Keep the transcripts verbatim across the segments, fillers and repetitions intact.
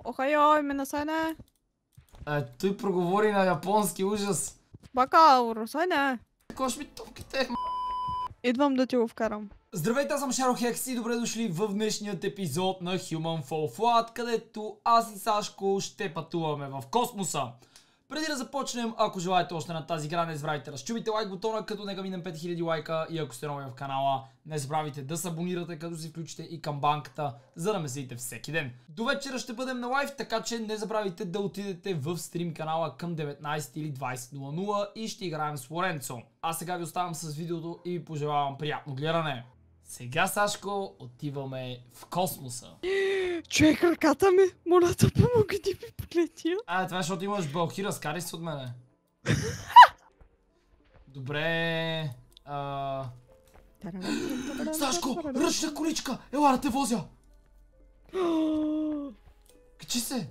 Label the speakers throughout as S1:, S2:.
S1: Охайой, минасайне.
S2: Е, той проговори на японски, ужас.
S1: Бакалавър, сайне.
S2: Кош ми топките, м***.
S1: Идвам да ти го вкарам.
S2: Здравейте, аз съм Шарохекс и добре дошли в днешният епизод на Human Fall Flat, където аз и Сашко ще пътуваме в космоса. Преди да започнем, ако желаете още на тази игра, не забравяйте да разчупите лайк бутона, като нека минем пет хиляди лайка, и ако сте нови в канала, не забравяйте да се абонирате, като си включите и камбанката, за да ме следите всеки ден. До вечера ще бъдем на лайв, така че не забравяйте да отидете в стрим канала към деветнайсет или двайсет нула нула и ще играем с Лоренцо. А сега ви оставам с видеото и ви пожелавам приятно гледане. Сега, Сашко, отиваме в космоса.
S1: Човек, ръката ми, моля да помогни ми погледя.
S2: А, това е, защото имаш бълхи, разкари се от мене. Добре... А... Сашко, ръчна количка! Ела да те возя! Качи се!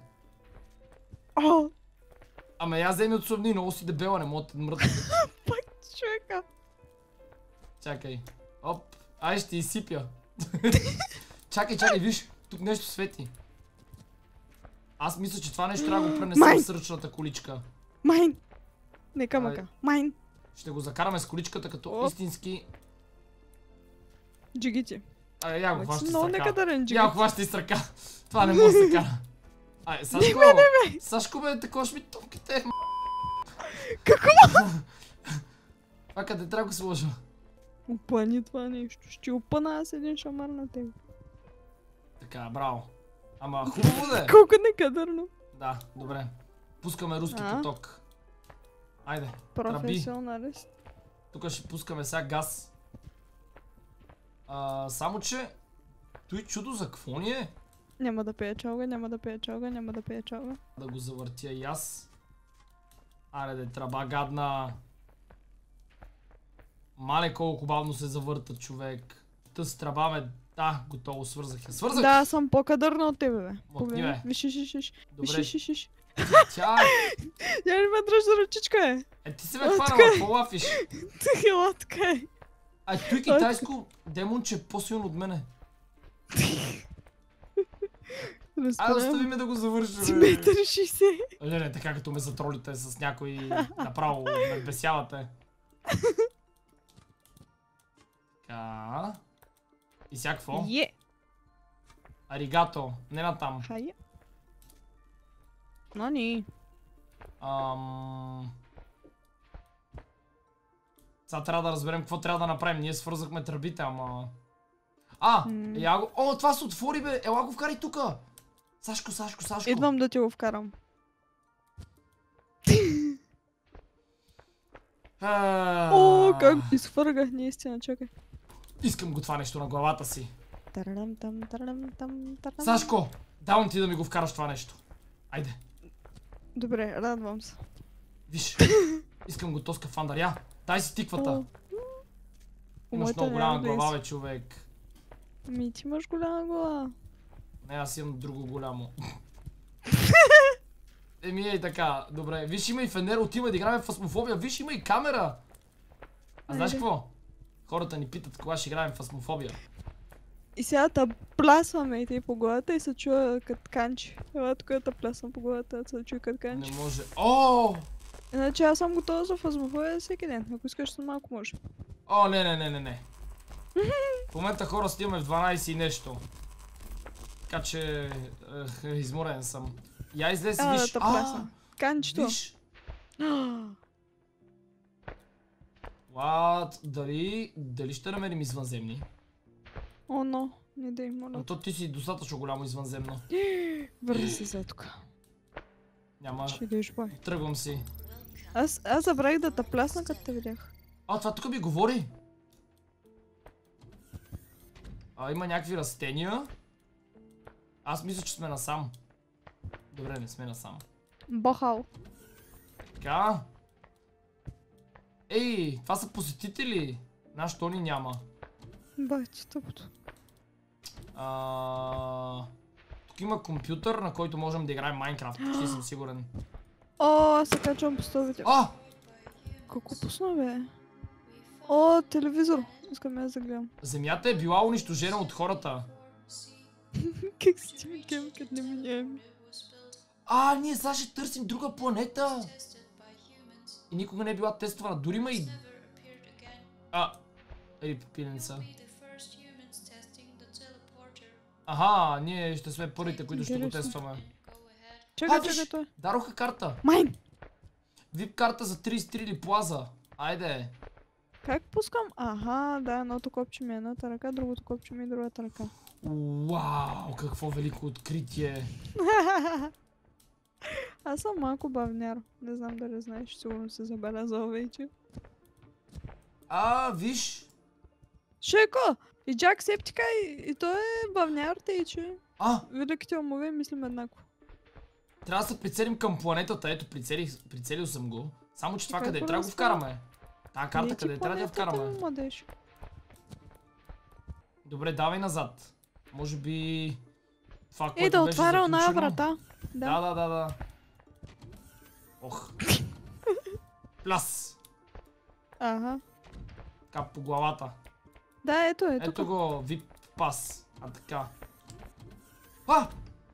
S2: Ама я вземи от сумни, много си дебела, не мога да те мрътна.
S1: Пак човека.
S2: Чакай. Оп. Ай, ще изсипя. Чакай, чакай, виж, тук нещо свети. Аз мисля, че това нещо трябва да го пренесем с ръчната количка.
S1: Майн! Нека мъка. Майн!
S2: Ще го закараме с количката като Оп. истински...
S1: Джигити.
S2: Ай, я го хващай с ръка.
S1: Много некадърен джигити.
S2: Я го хващай с ръка. Това не може да се кара. Ай, Сашко,
S1: не, не, не.
S2: Сашко бе, такова ми топките.
S1: Какво?
S2: Това къде трябва да го сложа?
S1: Опъни това нещо. Ще опъна аз един шамар на тебе.
S2: Така, браво. Ама хубаво да е.
S1: Колко некадърно.
S2: Да, добре. Пускаме руски а? поток. Айде,
S1: професионалист.
S2: Тук ще пускаме сега газ. А, само че... Той чудо за какво ни е?
S1: Няма да пия чалга, няма да пия чалга, няма да пия чалга.
S2: Да го завъртя и аз. Аре де, траба гадна. Мале колко бавно се завърта, човек. Тъс трабаме. Да, готово, свързах я. Свързах!
S1: Да, съм по-кадърна от тебе, бе.
S2: Мъкни, бе.
S1: Виж, виж, виж, виж.
S2: Добре.
S1: Виж, виж, виж.
S2: Тя
S1: Я не ме дръжда ръчичка, е.
S2: Е, ти се ме хванала, какво лафиш?
S1: Ти латка е.
S2: Ай, той китайско демонче е по-силно от мене. Ай, остави ме да го завършим.
S1: Си метър и шейсет.
S2: Не, не, така като ме затролите с някой, направо ме бесявате. Така. И сега какво?
S1: Е.
S2: Аригато, не натам.
S1: Хайя. Нани.
S2: Ам... Сега трябва да разберем какво трябва да направим. Ние свързахме тръбите, ама... А! Mm. Ела го... О, това се отвори, бе! Ела го вкарай тука! Сашко, Сашко, Сашко!
S1: Идвам да ти го вкарам. О, как ти свъргах, наистина, чакай.
S2: Искам го това нещо на главата си.
S1: Тарадам, там, тарадам, там, тарадам.
S2: Сашко, давам ти да ми го вкараш това нещо. Айде.
S1: Добре, радвам се.
S2: Виж, искам го то скафандър. Я, дай си тиквата. Имаш много голяма глава, бе, човек.
S1: Ми, ти имаш голяма глава.
S2: Не, аз имам друго голямо. Еми, ей така, добре. Виж, има и фенер, отиваме да играем в фасмофобия. Виж, има и камера. А знаеш какво? Хората ни питат кога ще играем в фасмофобия.
S1: И сега да плясваме и те по главата и се чува като канчи. Ела тук да плясвам по главата, да се чува като канчи.
S2: Не може. О!
S1: Иначе аз съм готова за фасмофобия всеки ден. Ако искаш, съм малко може.
S2: О, не, не, не, не, не. В момента хора стигаме в дванайсет и нещо. Така че... Е, изморен съм. Я излез,
S1: а,
S2: виж.
S1: Да а, канчето.
S2: Виж. What? Дали... Дали ще намерим извънземни?
S1: О, но. Не дай, моля.
S2: Но то ти си достатъчно голямо извънземно.
S1: Върви се за тук.
S2: Няма...
S1: Ще идеш, бой.
S2: Тръгвам си.
S1: Аз, аз забравих да те плясна, като те видях.
S2: А, това тук ми говори. А, има някакви растения. Аз мисля, че сме насам. Добре, не сме насам.
S1: Бахал.
S2: Така. Ей, това са посетители. Наш Тони няма.
S1: Бати, тъпото.
S2: А... Тук има компютър, на който можем да играем Майнкрафт. Ще съм сигурен.
S1: О, аз се качвам по стълбите.
S2: А!
S1: Какво пусна, бе? О, телевизор. Искам я да гледам.
S2: Земята е била унищожена от хората.
S1: Как си ти ми гем, като не ми няма?
S2: А, ние сега ще търсим друга планета. И никога не е била тествана. Дори има и... А, ели пипинеца. Аха, ние ще сме първите, които ще го тестваме.
S1: Чакай,
S2: А, виж,
S1: чакай той.
S2: дароха карта.
S1: Майн!
S2: Вип карта за тридесет и три или плаза. Айде.
S1: Как пускам? Аха, да, едното копче ми е едната ръка, другото копче ми е другата ръка.
S2: Уау, какво велико откритие.
S1: Аз съм малко бавняр. Не знам дали знаеш, сигурно се забелязал вече.
S2: А, виж.
S1: Шейко! И Джак Септика и, и той е бавняр, тъй че
S2: А,
S1: великите умове мислим еднакво.
S2: трябва да се прицелим към планетата. Ето, прицелих, прицелил съм го. Само, че това
S1: Какво
S2: къде
S1: е
S2: трябва да го
S1: става?
S2: вкараме. Тая карта
S1: Не, ти
S2: къде трябва да я
S1: планетата
S2: вкараме.
S1: младеж.
S2: Добре, давай назад. Може би... Това,
S1: Е,
S2: което
S1: да
S2: беше
S1: отваря оная
S2: заключено.
S1: врата.
S2: Да,
S1: Да.
S2: да, да, да. Ох. Пляс.
S1: Ага.
S2: Кап по главата.
S1: Да, ето е
S2: Ето
S1: тук.
S2: го, вип пас. А така. А!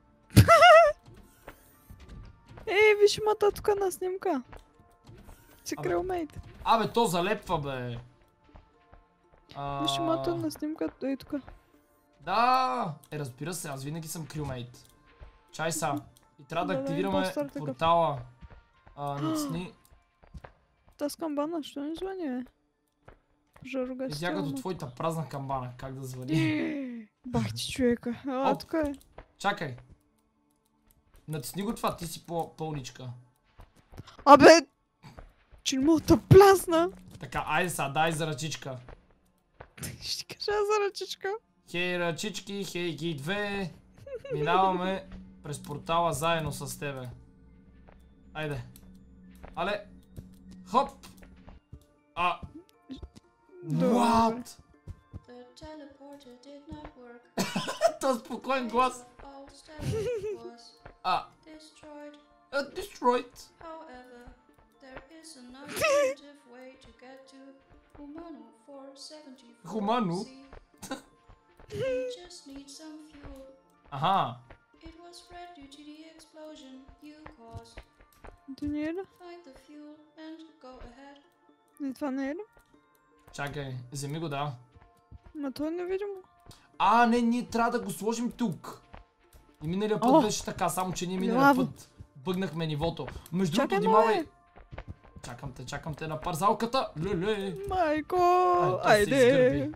S1: Ей, виж имата тук на снимка. Си
S2: Абе.
S1: крилмейт.
S2: Абе, то залепва, бе. А...
S1: Виж имата на снимка, ей тук.
S2: Да! Е, разбира се, аз винаги съм крилмейт. Чай са. И трябва да
S1: Да, да,
S2: активираме
S1: импостър такъв.
S2: портала. А, ницни.
S1: Таз камбана, що не звъни, бе? Жарога
S2: И
S1: си
S2: тя като
S1: тяло.
S2: твоята празна камбана. Как да звъни?
S1: Бах ти човека. А,
S2: Оп.
S1: тук е.
S2: Чакай. Натисни го това, ти си по-пълничка.
S1: Абе! Че не мога да плясна.
S2: Така, айде са, дай за ръчичка.
S1: Ще кажа за ръчичка.
S2: Хей ръчички, хей ги две. Минаваме през портала заедно с тебе. Айде. Але. Хоп. А.
S1: Добре.
S2: What?
S3: The teleporter did not work.
S2: Това спокоен глас.
S3: All stellar was
S2: А.
S3: destroyed.
S2: Uh, destroyed.
S3: However, there is an alternative way to get to Humano four seventy-four.
S2: Humano?
S3: We just need some fuel.
S2: Аха.
S3: It was spread due to the explosion you caused.
S1: Ти не е ли?
S3: Find the fuel and go ahead.
S1: Не, това не е ли?
S2: Чакай, вземи го, да.
S1: Ма той е невидимо.
S2: А, не, ние трябва да го сложим тук. И миналия път
S1: О!
S2: беше така, само че ние миналия
S1: Браво.
S2: път бъгнахме нивото. Между
S1: Чакай,
S2: другото, внимавай.
S1: мале.
S2: Чакам те, чакам те на парзалката. Леле.
S1: Майко!
S2: Ай, той се
S1: Айде!
S2: изгърби.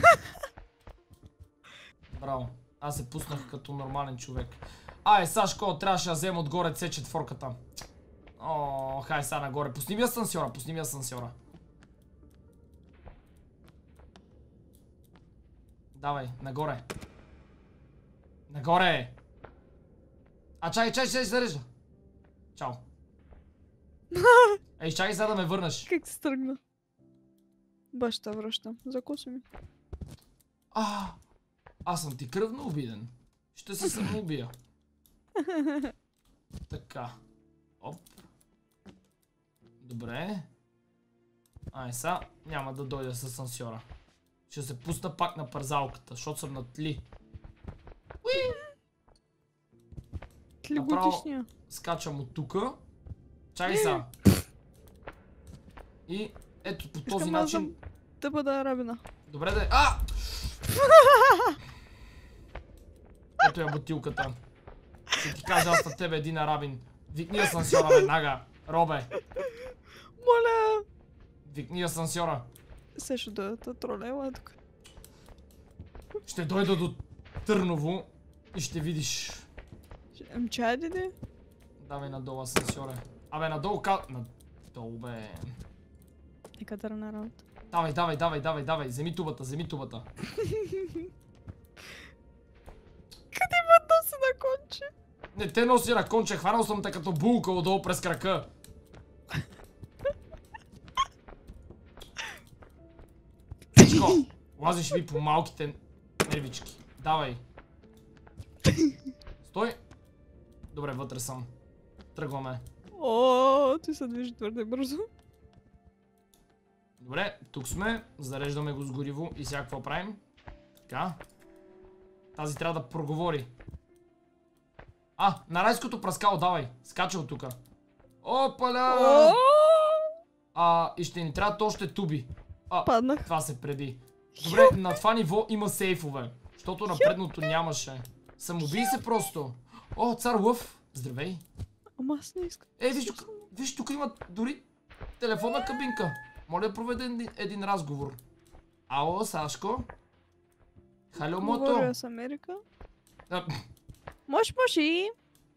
S2: Браво. Аз се пуснах като нормален човек. Ай, Сашко, трябваше да взема отгоре С четири. О, хай сега нагоре. Пусни ми асансьора, пусни ми асансьора. Давай, нагоре. Нагоре! А, чакай, чакай, чакай, зарежда. Чао. Ей, чакай сега да ме върнеш.
S1: Как се тръгна? Баща връщам. Закуси ми.
S2: А, аз съм ти кръвно обиден. Ще се самоубия. Така. Оп. Добре. Ай, сега няма да дойда с асансьора. Ще се пусна пак на парзалката, защото съм на тли. Уи!
S1: Тли
S2: Направо
S1: годишния.
S2: скачам от тука. Чакай сега. И ето по този
S1: Искам аз
S2: начин...
S1: да бъда арабина.
S2: Добре да е. А! Ето я бутилката. Ще ти кажа аз на тебе един арабин. Викни асансьора веднага. Робе,
S1: Моля!
S2: викни асансьора.
S1: Също да те тролева тук.
S2: Ще дойда до Търново и ще видиш.
S1: Ам чай диди?
S2: Давай надолу асансьора. Абе надолу ка... Надолу бе.
S1: Нека да на работа.
S2: Давай, давай, давай, давай, давай. Вземи тубата, вземи тубата.
S1: Къде има носи на конче?
S2: Не те носи на конче, хванал съм те като булка отдолу през крака. Чичко, лазиш ми по малките нервички. Давай. Стой. Добре, вътре съм. Тръгваме.
S1: О, ти се движи твърде бързо.
S2: Добре, тук сме. Зареждаме го с гориво и сега какво правим? Така. Тази трябва да проговори. А, на райското праскало, давай. Скача от тука. Опаля!
S1: О,
S2: А, и ще ни трябват още туби. А,
S1: паднах.
S2: това се преби. Добре, на това ниво има сейфове. Защото на предното нямаше. Самоубий се просто. О, цар Лъв. Здравей.
S1: Ама аз не искам.
S2: Е, виж тук, виж, тук има дори телефонна кабинка. Моля да проведе един, един разговор. Ало, Сашко? Халю, мото?
S1: Говоря с Америка.
S2: А,
S1: Мош, моши.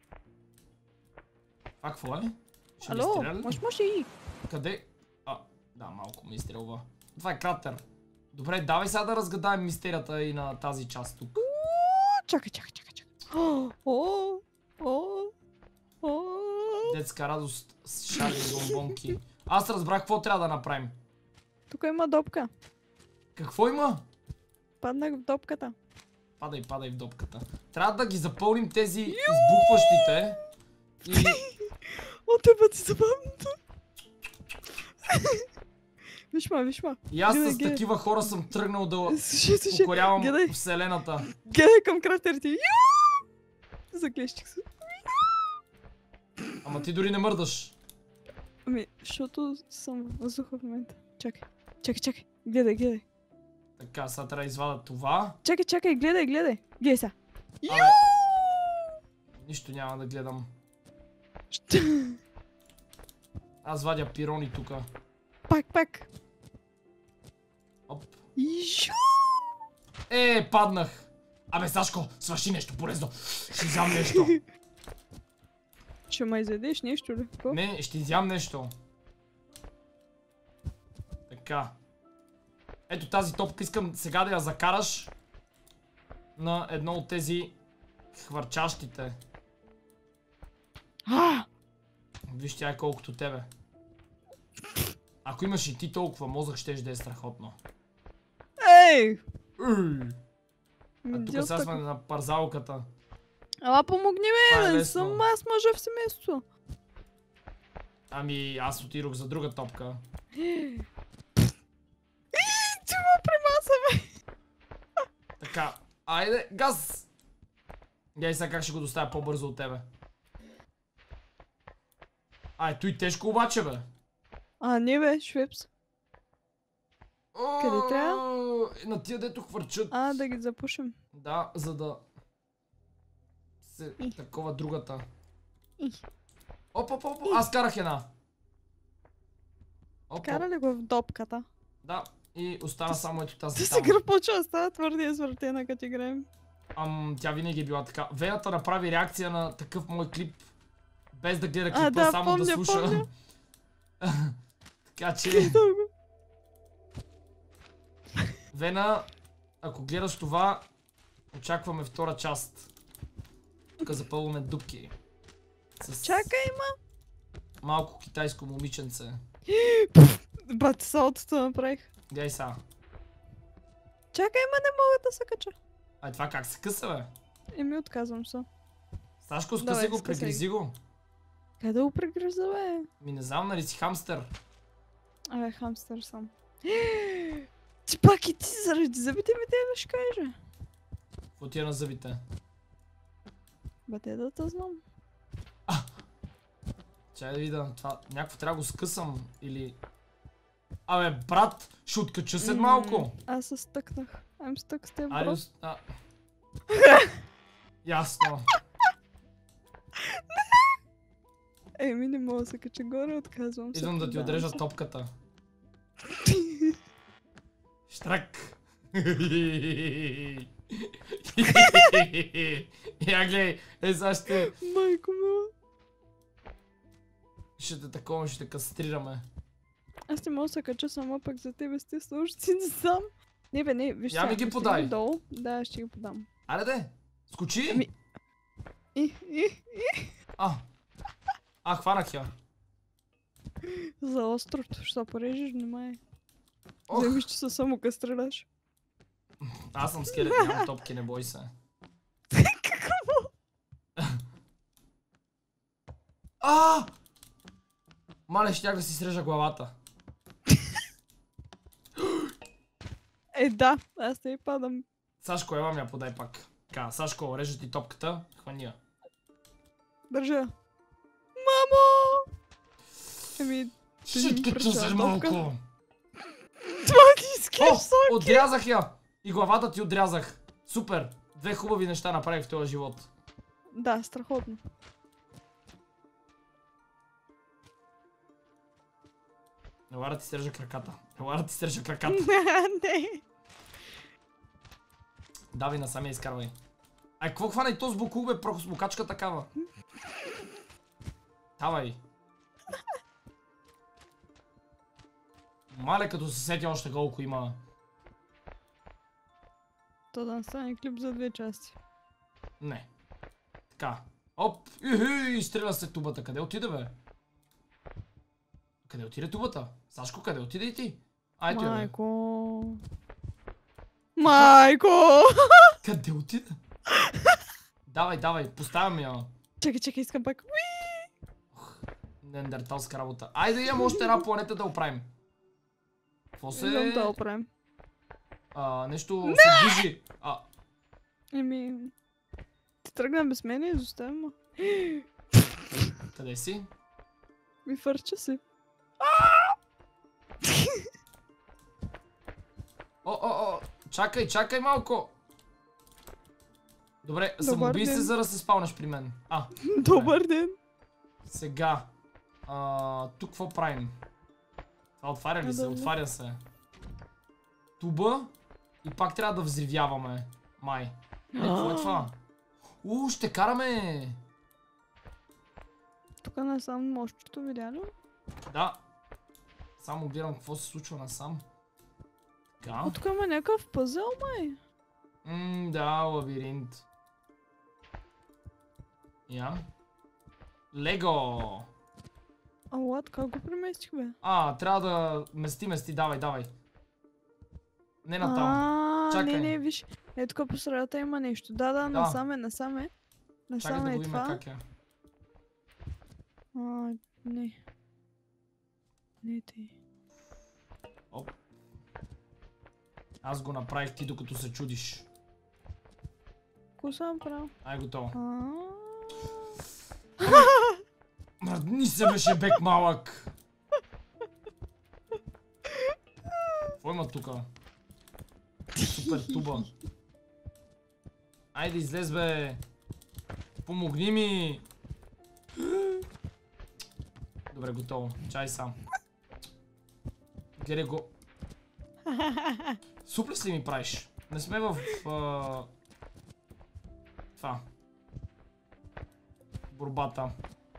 S2: това какво е? Ще ми
S1: Ало,
S2: стреля ли?
S1: мош, моши.
S2: Къде? А, да, малко ми изстрелва. Това е кратер. Добре, давай сега да разгадаем мистерията и на тази част тук.
S1: Чакай, чакай, чакай, чакай. О, о, о, о.
S2: Детска радост с шали и бомбонки. Аз разбрах какво трябва да направим.
S1: Тук има допка.
S2: Какво има?
S1: Паднах в допката.
S2: Падай, падай в допката. Трябва да ги запълним тези избухващите. И...
S1: О, те пъти забавното. Виж ма, виж ма.
S2: и аз
S1: Гледай,
S2: с
S1: гледай.
S2: такива хора съм тръгнал да
S1: Слушай, слушай.
S2: покорявам
S1: Гледай.
S2: вселената.
S1: Гледай към кратерите. Ю! Заклещих се.
S2: Ама ти дори не мърдаш.
S1: Ами, защото съм във въздуха в момента. Чакай, чакай, чакай. Гледай, гледай.
S2: Така, сега трябва да извада това.
S1: Чакай, чакай, гледай, гледай. Гледай сега.
S2: Абе, нищо няма да гледам. Аз вадя пирони тука.
S1: Пак, пак.
S2: Оп.
S1: Ю!
S2: Е, паднах. Абе, Сашко, свърши нещо полезно. Ще изям нещо.
S1: Ще ме изядеш нещо ли? Какво?
S2: Не, ще изям нещо. Така. Ето тази топка искам сега да я закараш на едно от тези хвърчащите.
S1: А!
S2: Виж, тя е колкото тебе. Ако имаш и ти толкова мозък, щеш да е страхотно.
S1: Ей!
S2: Ей!
S1: Ми,
S2: А тук
S1: дел
S2: сега сме
S1: така.
S2: на парзалката.
S1: Ама помогни
S2: Това е
S1: ме, не
S2: лесно.
S1: съм аз мъжа в семейството.
S2: Ами, аз отидох за друга топка.
S1: Ти ме премаса, бе!
S2: Така, айде, газ! Гледай сега как ще го доставя по-бързо от тебе. А, ето и тежко обаче, бе.
S1: А, не бе, швепс. Къде трябва?
S2: О, на тия дето хвърчат.
S1: А, да ги запушим.
S2: Да, за да се
S1: И.
S2: такова другата.
S1: И.
S2: Оп, оп, оп, аз карах една. Оп,
S1: Кара
S2: оп.
S1: ли го в допката?
S2: Да, и остана само ето
S1: Ти
S2: тази
S1: си
S2: там.
S1: гръпоча, става твърде извъртена, като играем.
S2: Ам, тя винаги е била така. Веята направи реакция на такъв мой клип. Без да гледа
S1: А,
S2: клипа,
S1: да,
S2: само
S1: помня,
S2: да слуша.
S1: помня.
S2: Така че,
S1: Дълго.
S2: Вена, ако гледаш това, очакваме втора част. Тук запълваме дупки. С
S1: Чакай, ма.
S2: малко китайско момиченце.
S1: Бат, салтото направих.
S2: Гледай сега.
S1: Чакай, ма не мога да се кача.
S2: Ай, това как се къса, бе?
S1: Еми, отказвам се.
S2: Сашко, скъси
S1: Давай,
S2: го,
S1: скъсай.
S2: прегризи го.
S1: Къде да го прегриза, бе?
S2: Ми не знам, нали си хамстер?
S1: Абе, хамстър съм. Ти пак и ти заради зъбите ми те ли ще кажа?
S2: Какво ти е на зъбите?
S1: Бе, те да те знам.
S2: Чай да видя, това някакво трябва да го скъсам или... Абе, брат, ще откача след малко.
S1: М, Аз се стъкнах. I'm stuck с теб,
S2: Айде,
S1: бро.
S2: ос- а. Ясно.
S1: Еми, не мога да се кача горе, отказвам се.
S2: Идвам да ти
S1: предавам
S2: отрежа
S1: се.
S2: топката. Штрак. Я гледай, е сега ще...
S1: Майко мила.
S2: Ще те такова, ще те кастрираме.
S1: Аз не мога да се кача сама, пък за тебе сте сложици не знам. Не бе, не, виж
S2: Я ми ги
S1: стигам
S2: подай.
S1: Долу. Да, ще ги подам.
S2: Аре де, скочи.
S1: Ами- И, и,
S2: А, а, хванах я.
S1: за острото, ще порежеш, внимай.
S2: Ох,
S1: Вземиш, че се само кастрираш.
S2: аз съм скелет, нямам топки, не бой се.
S1: Какво?
S2: А! Мале, щях да си срежа главата.
S1: Е, да, аз не падам.
S2: Сашко, елам я подай пак. Така, Сашко, режа ти топката, хвани я.
S1: Държа. Мамо! Еми,
S2: Шит, като се малко.
S1: това ти искаш
S2: О,
S1: соки!
S2: отрязах я! И главата ти отрязах. Супер! Две хубави неща направих в този живот.
S1: Да, страхотно.
S2: Ела да ти срежа краката. Ела да ти срежа краката.
S1: Не.
S2: Давай насам я изкарвай. Ай, какво хвана и то с буклук, бе, прохосмокачка такава? Давай. Мале, като се сетя още колко има.
S1: То да стане клип за две части.
S2: Не. Така. Оп! Ихи, изстреля се тубата. Къде отиде, бе? Къде отиде тубата? Сашко, къде отиде и ти? Айде, бе.
S1: Майко. Майко!
S2: Къде отиде? Давай, давай, поставям я.
S1: Чакай, чакай, искам пак.
S2: Неандерталска работа. Айде, имам още една планета да оправим. Какво се...
S1: Идем да оправим.
S2: А, нещо се движи. А,
S1: Еми... Ти тръгна без мен и изоставя ма.
S2: къде си?
S1: Ми фърча си.
S2: О, о, о, чакай, чакай малко. Добре, самоубий се,
S1: ден.
S2: за да се спалнеш при мен. А,
S1: Добър ден.
S2: сега. А, тук какво правим? Това отваря ли
S1: А,
S2: се?
S1: да,
S2: Отваря се. Туба. И пак трябва да взривяваме. Май. Е, какво е това? У, ще караме!
S1: Тук не съм мощчето, видя ли?
S2: Да. Само гледам какво се случва насам. Така.
S1: А тук има някакъв пъзел, май.
S2: Ммм, да, лабиринт. Я. Лего!
S1: А лад, как го преместих, бе?
S2: А, трябва да мести, мести, давай, давай. Не натам.
S1: А,
S2: Чакай.
S1: не, не, виж. Е, тук по средата има нещо. Да, да, насаме, насаме.
S2: Чакай
S1: Насаме
S2: да
S1: е
S2: го има
S1: това.
S2: как е.
S1: А, не. Не ти.
S2: Оп. Аз го направих, ти докато се чудиш.
S1: Ко съм правил?
S2: Ай, готово.
S1: А.
S2: Мръдни се, беше бек малък. Какво има тука? Супер туба. Айде, излез, бе. Помогни ми. Добре, готово. Чай сам. Гледай го. Суплекс ли ми правиш? Не сме в... А... Това. Борбата.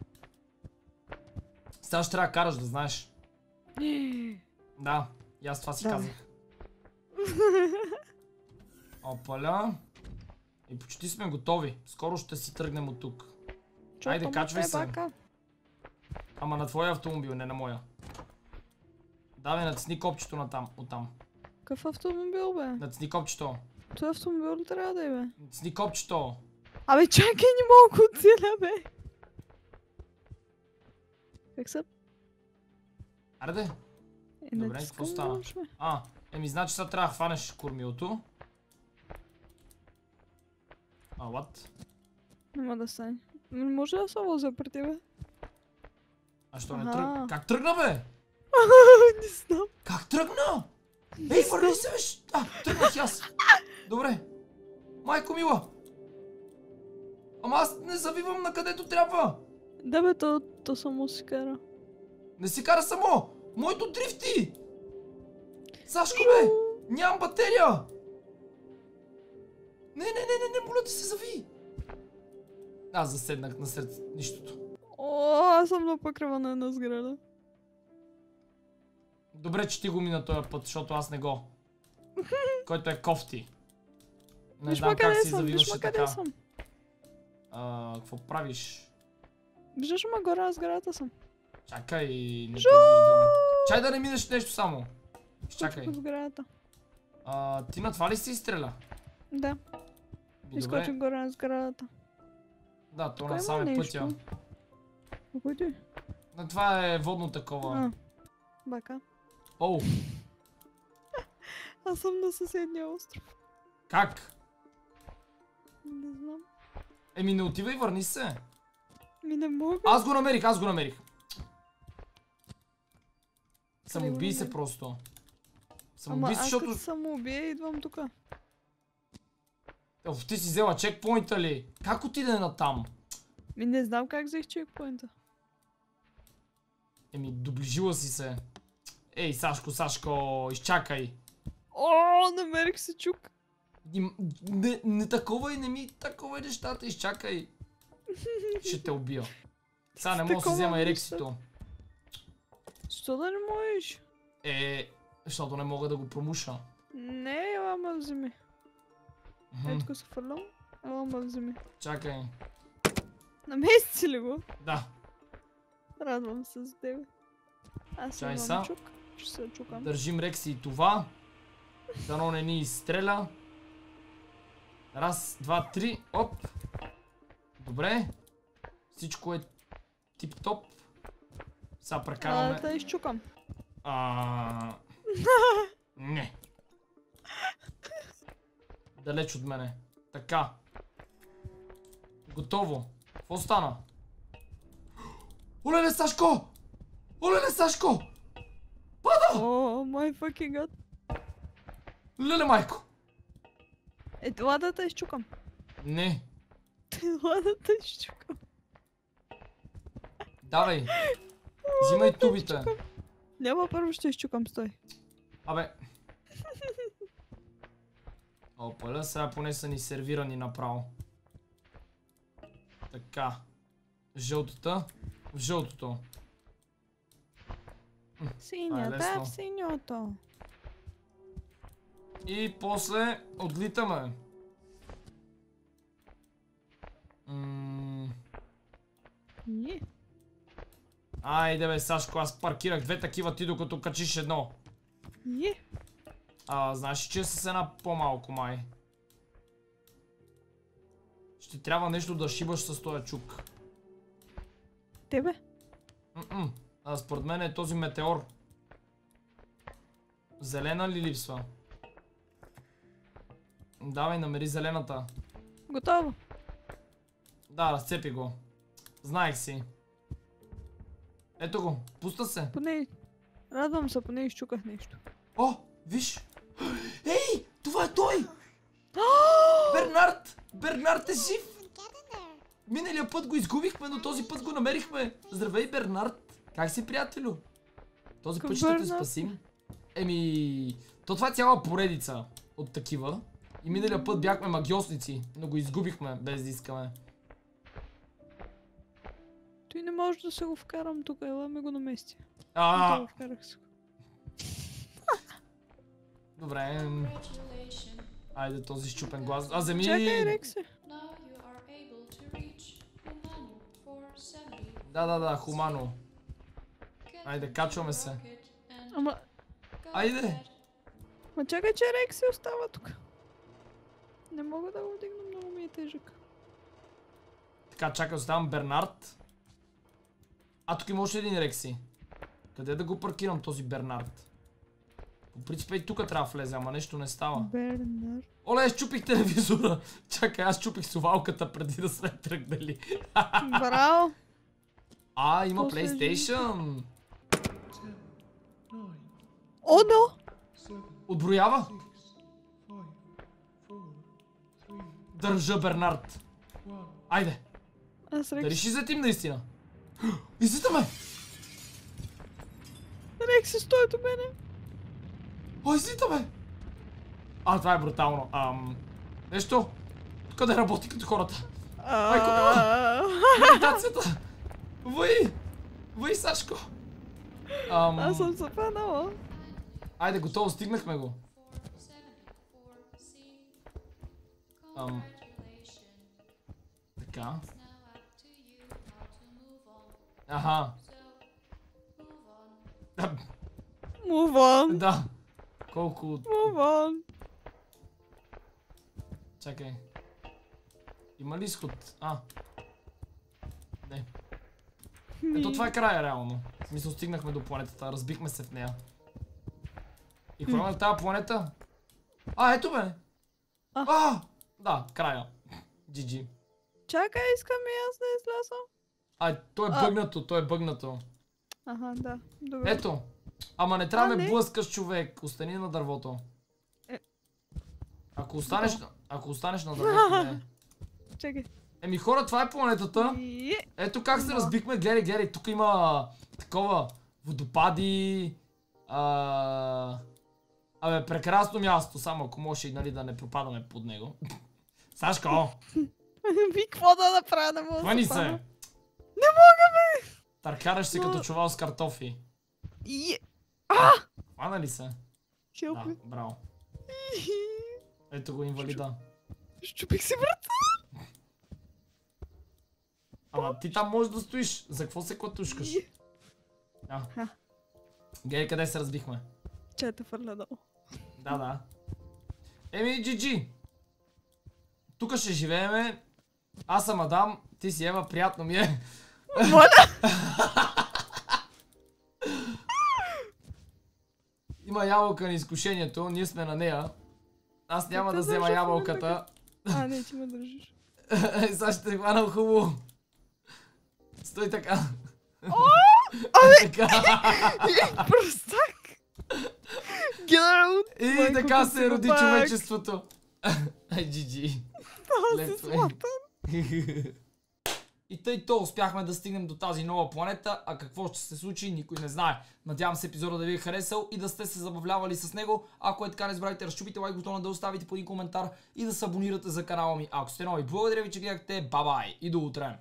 S2: Сега ще трябва да караш, да знаеш. Да, и аз това си
S1: Да.
S2: казах. Опаля. И почти сме готови. Скоро ще си тръгнем от тук. Айде,
S1: Чото
S2: качвай
S1: ме
S2: се.
S1: бака.
S2: Ама на твоя автомобил, не на моя. Давай, натисни копчето на там, оттам.
S1: Какъв автомобил, бе?
S2: Натисни копчето.
S1: Той автомобил ли трябва да е, бе?
S2: Натисни копчето.
S1: Абе, чакай, не мога от целя, бе. Как са?
S2: Аре,
S1: Е,
S2: Добре,
S1: натискам
S2: какво става?
S1: уж, бе.
S2: А, еми значи сега трябва да хванеш кормилото. А, what?
S1: Няма да стане. М, Може да се возя при тебе?
S2: А що не
S1: Аха.
S2: тръгна? Как тръгна, бе?
S1: Не знам.
S2: Как тръгна? Ей, върни се, беш! А, тръгнах и аз. Добре. Майко мила. Ама аз не завивам на където трябва.
S1: Да, бе, то, то само си кара.
S2: Не си кара само. Моето дрифти. Сашко, бе. Нямам батерия. Не, не, не, не, не, моля ти се, зави. Аз заседнах насред нищото.
S1: О, аз съм на покрива на една сграда.
S2: Добре, че ти го мина този път, защото аз не го. Който е кофти. Не
S1: Виж
S2: знам
S1: ма
S2: как
S1: къде
S2: си
S1: съм, виж
S2: завиваше
S1: ма къде
S2: така.
S1: съм.
S2: А, какво правиш?
S1: Виждаш ма горе, аз сградата съм.
S2: Чакай, не те виждам. Чай да не минеш нещо само. Чакай.
S1: По сградата.
S2: А, ти на това ли си изстреля?
S1: Да,
S2: Ми, добре.
S1: изкочих горе на сградата.
S2: Да, то
S1: Тук има
S2: насам е
S1: нещо.
S2: пътя.
S1: А кой ти?
S2: На това е водно такова.
S1: А, бака.
S2: Оу,
S1: Аз съм на съседния остров.
S2: как?
S1: Не знам.
S2: Еми не отивай, върни се.
S1: Ми не мога.
S2: Аз го намерих, аз го намерих.
S1: го
S2: Самоубий се
S1: намери?
S2: просто.
S1: Ама
S2: Самоубий се,
S1: аз
S2: защото...
S1: като самоубия идвам тука.
S2: Оф, ти си взела чекпоинта ли? Как отиде на там?
S1: Ми не знам как взех чекпоинта.
S2: Еми, доближила си се. Ей, Сашко, Сашко, изчакай.
S1: О, намерих се чук.
S2: Им- Не, не такова и не ми такова и нещата, изчакай. Ще те убия. Сега не мога да си
S1: Такова
S2: взема
S1: нещо.
S2: ерексито.
S1: Що да не можеш?
S2: Е, защото не мога да го промуша.
S1: Не, ела ме вземи.
S2: Мгм.
S1: Ето тук се фърлям. Ела ме вземи.
S2: Чакай.
S1: Намести ли го?
S2: Да.
S1: Радвам се за тебе. Аз
S2: Чай
S1: имам
S2: са.
S1: чук. Ще се чукам.
S2: Държим Рекси и това. Дано не ни изстреля. Раз, два, три. Оп. Добре. Всичко е тип-топ. Сега
S1: А,
S2: прекарваме...
S1: да изчукам.
S2: А... Не. Далеч от мене. Така. Готово. Какво стана? Олеле, Сашко! Олеле, Сашко!
S1: О, май fucking god.
S2: Леле, майко!
S1: Е, ела да те изчукам.
S2: Не.
S1: Ела да те изчукам.
S2: Давай. Взимай тубите.
S1: Няма, първо ще изчукам, стой.
S2: Абе. Опаля, сега поне са ни сервирани направо. Така. Жълтата. В жълтото.
S1: Синята
S2: лесно.
S1: в синьото.
S2: И после отлитаме. М,
S1: Не.
S2: Айде бе, Сашко, аз паркирах две такива, ти докато качиш едно.
S1: Не.
S2: А, знаеш ли, че е с една по-малко май? Ще трябва нещо да шибаш с този чук.
S1: Тебе?
S2: М-м. А според мен е този метеор. Зелена ли липсва? Давай, намери зелената.
S1: Готово.
S2: Да, разцепи го. Знаех си. Ето го, пуста се.
S1: Поне... Радвам се, поне изчуках нещо.
S2: О, виж! Ей, това е той! Бернард! Бернард е жив! Миналия път го изгубихме, но този път го намерихме. Здравей, Бернард! Как си, приятелю? Този път ще те
S1: Бернард.
S2: спасим. Еми, то това е цяла поредица от такива. И миналия път бяхме магиосници, но го изгубихме без да искаме.
S1: Той не може да се го вкарам тук, ела ми го намести.
S2: А,
S1: Готово, вкарах се го.
S2: добре. м,
S3: Congratulations.
S2: Айде този щупен глас. А, вземи...
S1: Чакай, Рекси.
S3: Now you are able to reach Humano four seventy.
S2: Да, да, да, хумано.
S3: Get
S2: Айде,
S3: into
S2: качваме
S3: the
S2: се.
S3: rocket and
S1: Ама,
S3: go
S2: Айде.
S3: ahead.
S1: ма чакай, че Рекси остава тук. Не мога да го вдигна, много ми е тежък.
S2: Така, чакай, оставам Бернард. А, тук има още един Рекси. Къде да го паркирам този Бернард? По принцип и тук трябва да влезе, ама нещо не става.
S1: Бернар.
S2: Оле, щупих телевизора. Чакай, аз щупих совалката преди да сме тръгнали.
S1: Браво!
S2: А, има
S1: После
S2: PlayStation.
S1: О, да!
S2: Отброява. Държа, Бернард. Айде.
S1: Аз
S2: Дали
S1: Рекси.
S2: ще излетим наистина? Излитаме!
S1: Рекси, стой до мене.
S2: О, излитаме! А, това е брутално. Ам... Нещо? Къде работи като хората? Майко мила! Медитацията! Въй! Въй, Сашко! Ам...
S1: Аз съм се фанала.
S2: Айде, готово, стигнахме го.
S3: four seventy-four C.
S2: Ам...
S3: Congratulations.
S2: Така.
S3: It's now up to you how to move on.
S2: Аха.
S3: So, move on.
S2: Да.
S1: Move on.
S2: Да. Колко...
S1: Move on.
S2: Чакай. Има ли изход? А. Не. Ето това е края реално. В смисъл, стигнахме до планетата, разбихме се в нея. И какво има на тази планета? А, ето бе!
S1: А.
S2: А! Да, края. джи джи.
S1: Чакай, искам и аз да излязам.
S2: Ай, то е
S1: А.
S2: бъгнато, то е бъгнато.
S1: Аха, да. Добре.
S2: Ето. Ама не трябва
S1: А,
S2: ме
S1: не.
S2: блъскаш, човек. Остани на дървото.
S1: Е.
S2: Ако останеш, на- ако останеш на дървото, не.
S1: Чакай.
S2: Еми хора, това е планетата.
S1: И...
S2: Ето как се
S1: Ма.
S2: разбихме. Гледай, гледай. Тук има такова водопади. А... Абе, прекрасно място. Само ако може, нали, да не пропадаме под него. Сашко!
S1: Ви какво да направя, не мога да
S2: Хвани
S1: се
S2: се!
S1: хвана. Не мога, бе!
S2: Търкараш се
S1: Но-
S2: като чувал с картофи.
S1: И...
S2: Хвана ли се?
S1: Хелп
S2: Да,
S1: ми.
S2: браво. Ето го инвалида.
S1: Щупих си врата.
S2: Ама ти там можеш да стоиш. За какво се клатушкаш?
S1: И...
S2: А.
S1: Ха.
S2: Гледай къде се разбихме.
S1: Че те фърля долу.
S2: Да, да. Еми, джи джи. Тук ще живееме. Аз съм Адам, ти си Ева, приятно ми е.
S1: Моля!
S2: Има ябълка на изкушението, ние сме на нея. Аз няма
S1: Как
S2: да
S1: те
S2: взема
S1: държа в
S2: ябълката.
S1: А, не, ти ме държиш.
S2: Е, сега ще те хвана хубаво. Стой така. Така.
S1: Простак! Генерал!
S2: И
S1: Майко,
S2: така
S1: как
S2: се
S1: си
S2: роди
S1: глупак.
S2: човечеството. Ай, джи джи.
S1: Аз си смятам.
S2: И тъй то успяхме да стигнем до тази нова планета, а какво ще се случи, никой не знае. Надявам се епизода да ви е харесал и да сте се забавлявали с него. Ако е така, не забравяйте, разчупите лайк бутона, да оставите по един коментар и да се абонирате за канала ми. Ако сте нови, благодаря ви, че гледахте. Бай-бай и до утре!